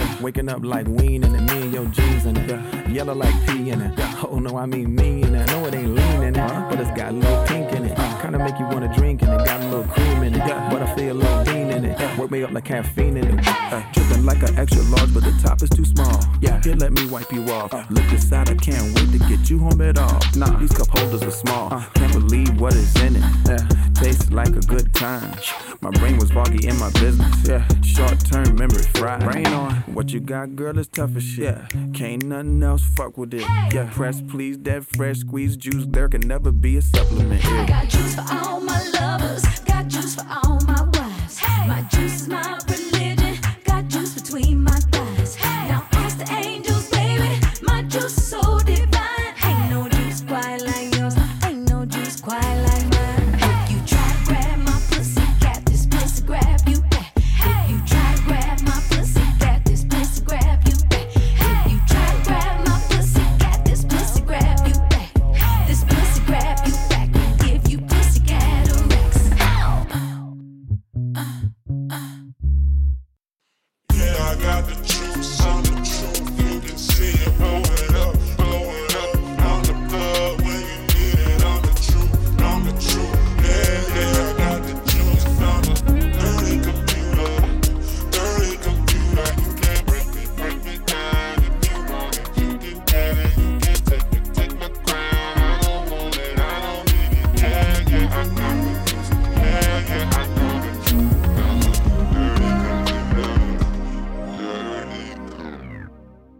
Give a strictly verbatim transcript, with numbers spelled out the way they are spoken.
Yeah. Waking up like Ween in it, me and your jeans in it. Yeah. Yellow like pee in it. Yeah. Oh no, I mean me in it. I know it ain't lean in it, uh-huh. but it's got a little pink in it. Uh, Kinda make you wanna drink and it got a little cream in it. Yeah. But I feel a little bean in it. Yeah. Work me up like caffeine in it. Uh, dripping like an extra large, but the top is too small. Yeah. Here, let me wipe you off. Uh, Look inside, I can't wait to get you home at all. Nah, these cup holders are small. Uh, can't believe what is in it. Yeah. Tastes like a good time. My brain was foggy in my business. Yeah. Short-term memory fried. Brain on. What you got, girl, is tough as shit. Yeah. Can't nothing else fuck with it. Yeah. Press, please, that fresh squeeze juice. There can never be a supplement. Yeah. I got juice for all my lovers. Got juice for all my wives. My juice is my religion.